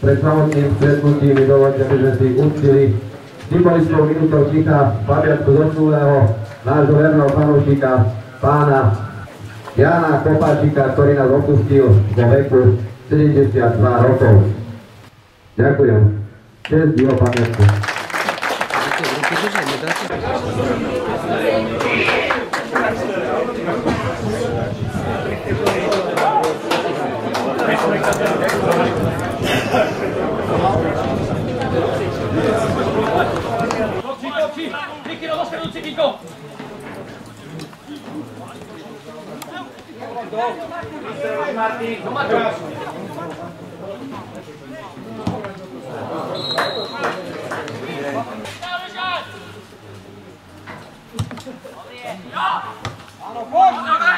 Pred samotným stretnutím mi dovolte, aby sme si uctili symbolickou minútou ticha pamiatku zosnulého nášho verného fanúšika, pána Jána Kopáčika, ktorý nás opustil vo veku 72 rokov. Ďakujem. Česť jeho pamiatku. Nikino, do stredu, Cikiko! Martin, do Maťo! Áno, poď!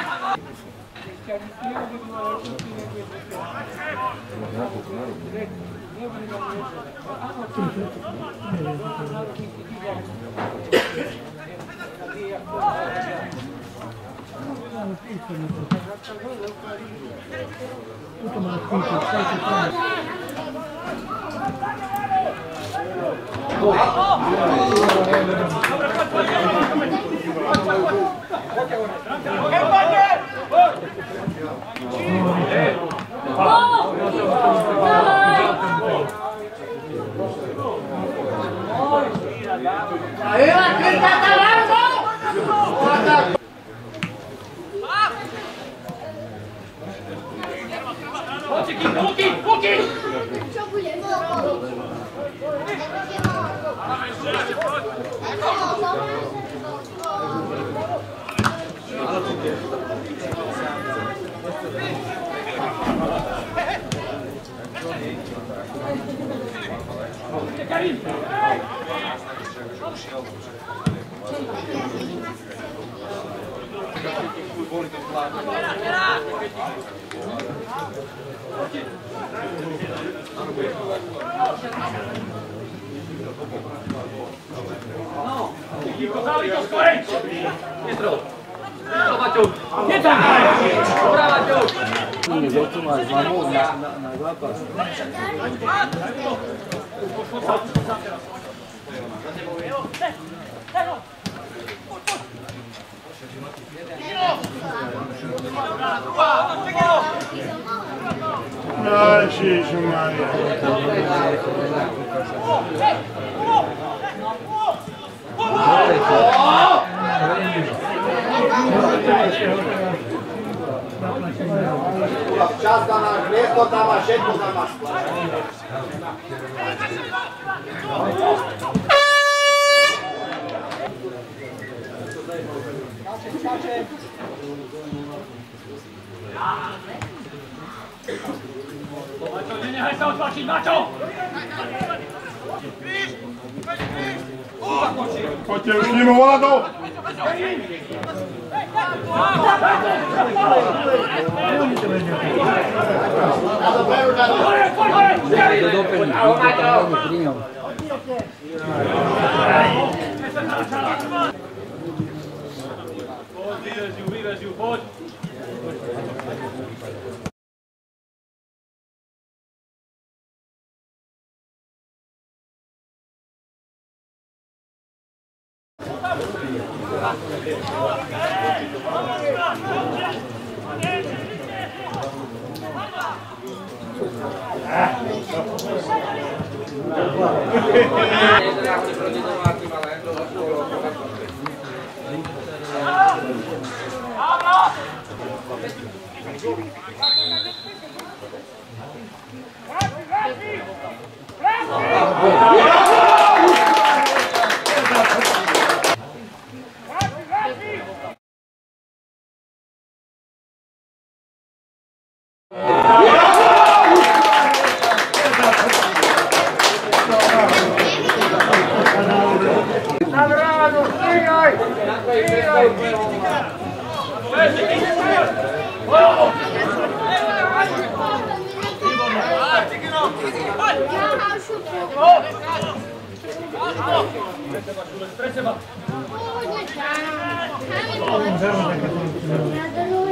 Zavri to skorej! Netrol! Netrol, Maťo! Netrol! Dobrá, Maťo! Tu máš mamu na zápas. Ježišu Maria. Čas da máš, miesto tam máš, všetko tam máš. Maťo, nenehaj sa otlačiť, Maťo! Poďte už k nemu, Vlado! Vyveziu, poď!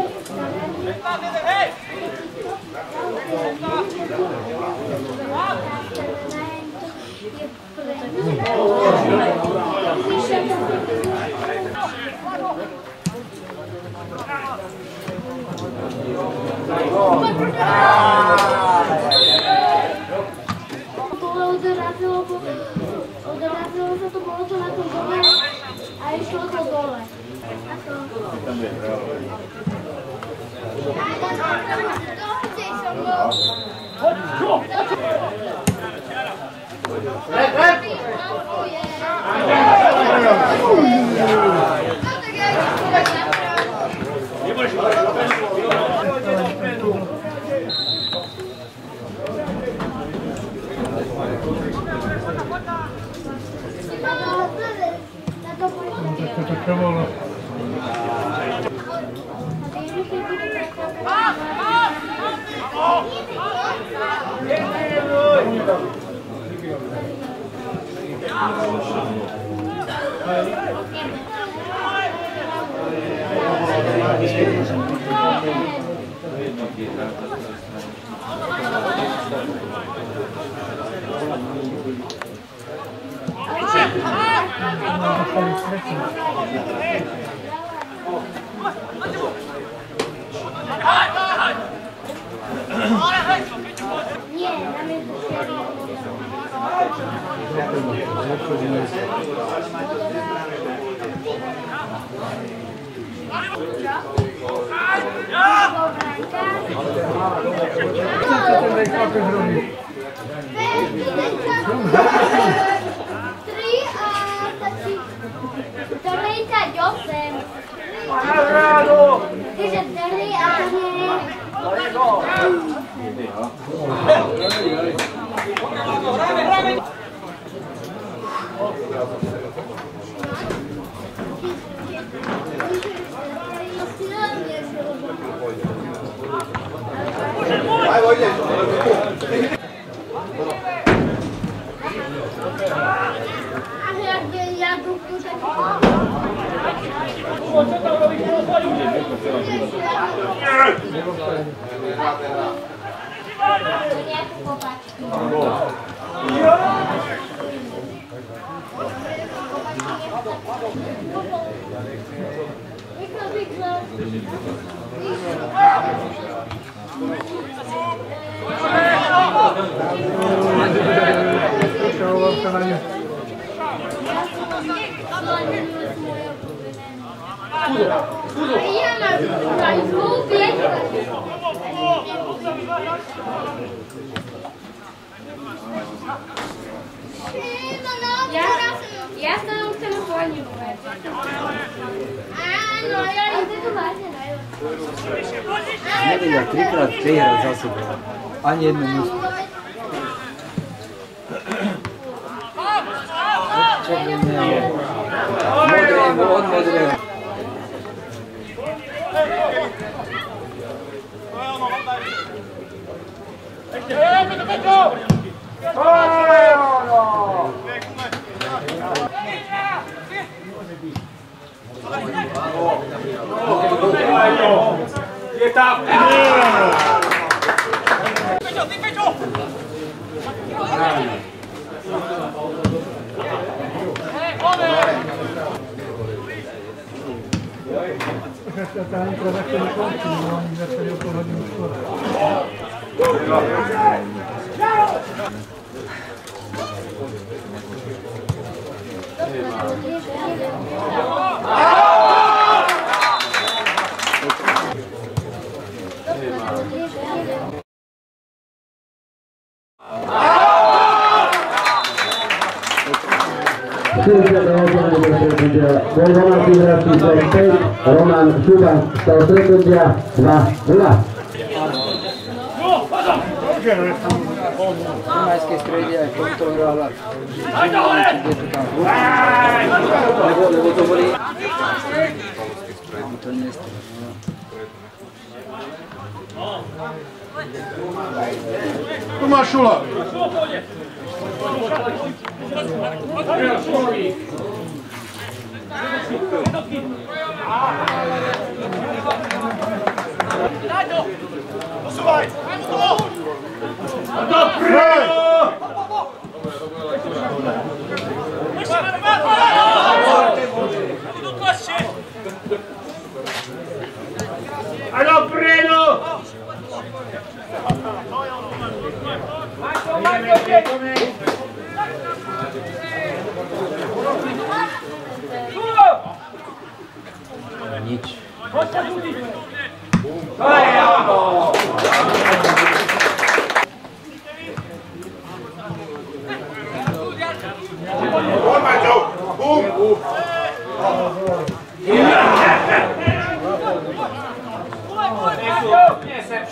Hey! Odrazilo sa to, bolo to na tom dole a išlo to dole. Ja stavim u telefonu. Nedelja trikrat preigrao za sebe. Ani jednu mušku. Modremo, odmodremo. Roman Šuban stal sekundia 2-0. Majske strelja je kontrolirala. Nego to boli. To neste. Toma Šula! Posuwaj! Hej!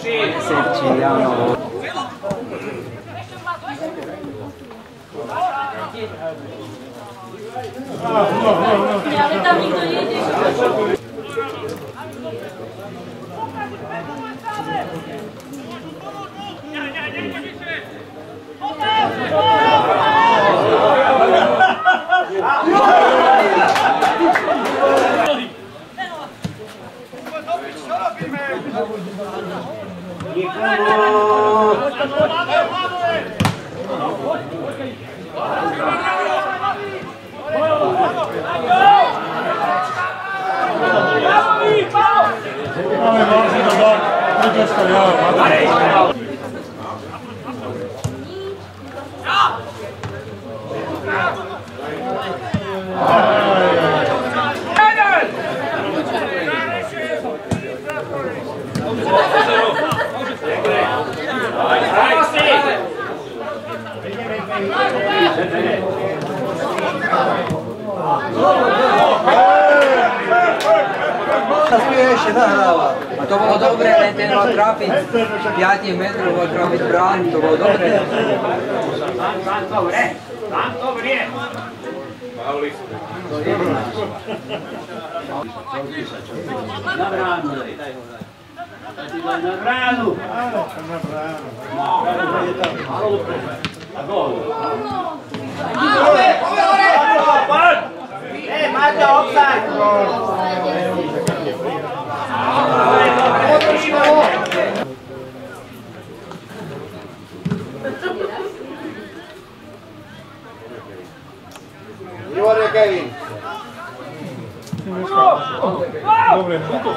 Serčiano. Ale tam nikto nejde. Ešte nahráva. A to bolo dobré, len ten mal trafiť 5 metrov, mal trafiť bránu, to bolo dobré. Tam to vrie. Na bránu. Na bránu. A gól. Máte offside! Výborně, Kevin. Dobre.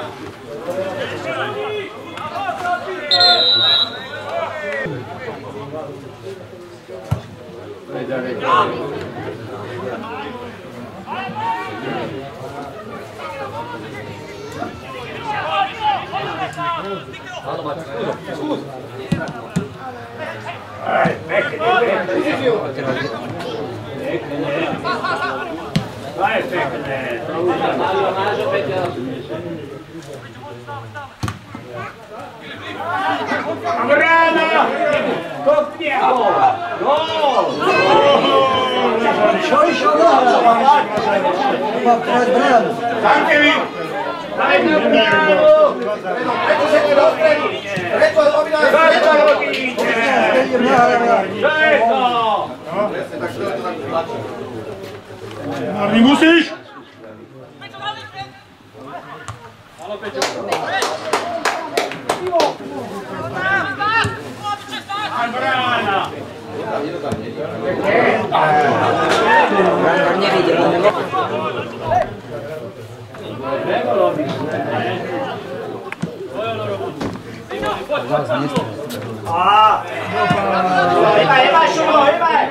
Brana! Kopnie gol! Gol! Čo išlo nahrávať? Mám trať bránu. Tam, Kevin! Daj na bránu! Prečo sa ti dostredi? Prečo obidaj Prečo robíte? Čo je to? Marni, musíš! Halo, Peťo. Brána! Brána nevidel. Hýbaj, Šumo, hýbaj!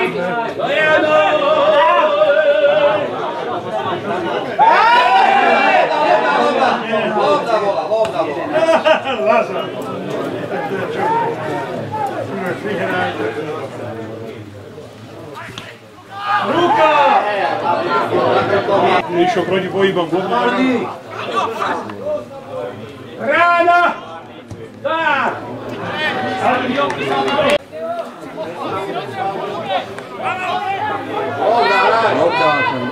Lovda vola. Lazar. Ruka! Išao proti pohybom. Brána! Tak! Lovda.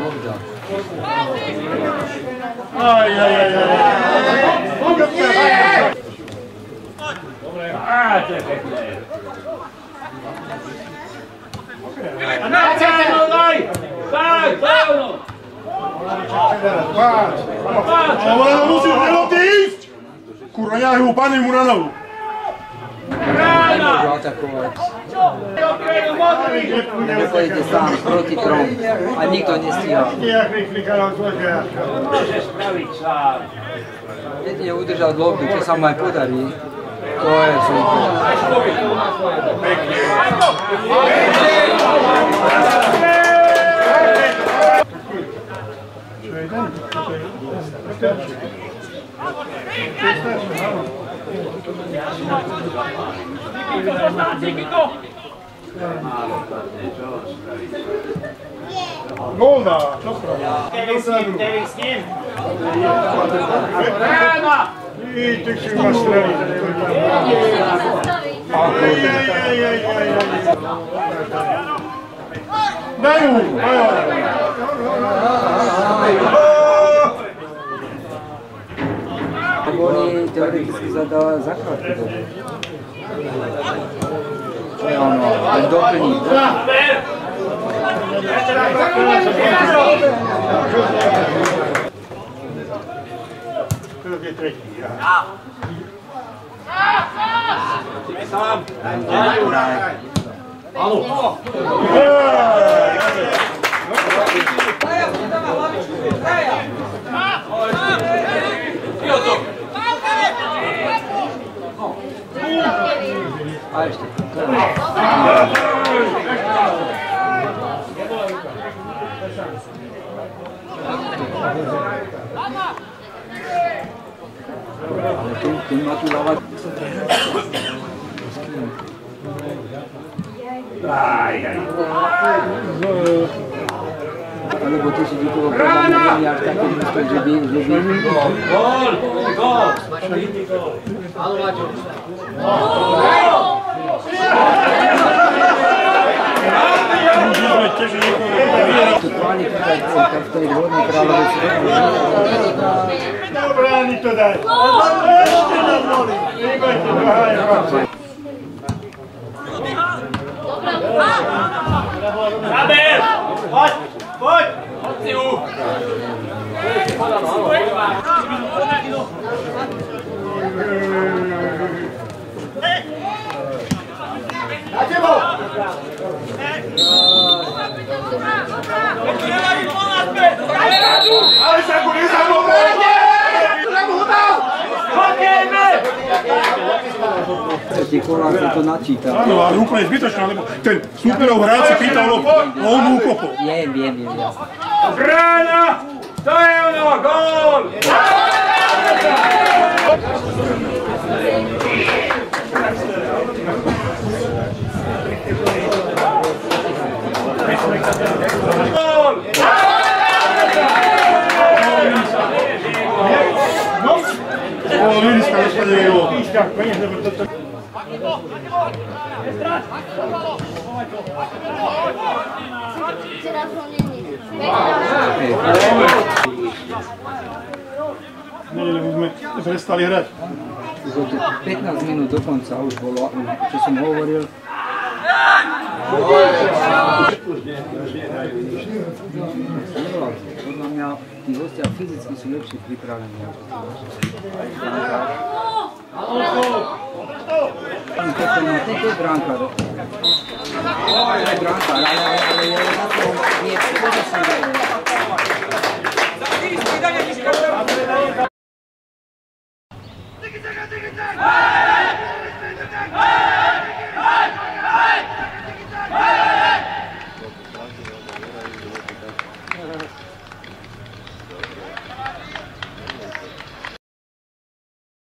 Aj. To je pekné. A na cenu daj! Tak, dávno! Ale musíš nelovte ísť! Kurva, ja ho pane mu na nohu. Brána! Môžu atakovať. Nepojete sám proti trom. A nikto nestíha. Môžeš spraviť sám. Jedine udržať loptu, čo sa mu aj podarí. To je super. Gól dá, čo spraví? Kevin s ním. Brána! I ty si ma streliť. Daj mu, Oni teoreticky zadala zakrátku. Čo je ono, ten doplní. Kto je tretí? A ešte. Ale tu má tu dávať. Alebo ty si díkovo programovali až také místo, že by... Gól! Gól! Áno, Maťo. Tu kvalifikácia v tej dvornej kráľovej Dobre, ani to daj. Ešte nám boli. Nebojte, dohájam. Zabir! Poď! Poď! Poď si ju! Na tebou! Ale sa ku nezabúvaj! Tie koláky to načíta. Áno, ale úplne zbytočné, lebo ten súperov hráč sa pýtal o voľnú úkopu. Viem, jasne. Brána! To je ono! Gól! Gól! O, Liriska dostane jeho. Nie, lebo sme prestali hrať. 15 minút do konca už bolo, čo som hovoril. Podľa mňa tí hostia fyzicky sú lepšie pripravení. To je bránka. To je bránka, ale je na tom nie pozícii.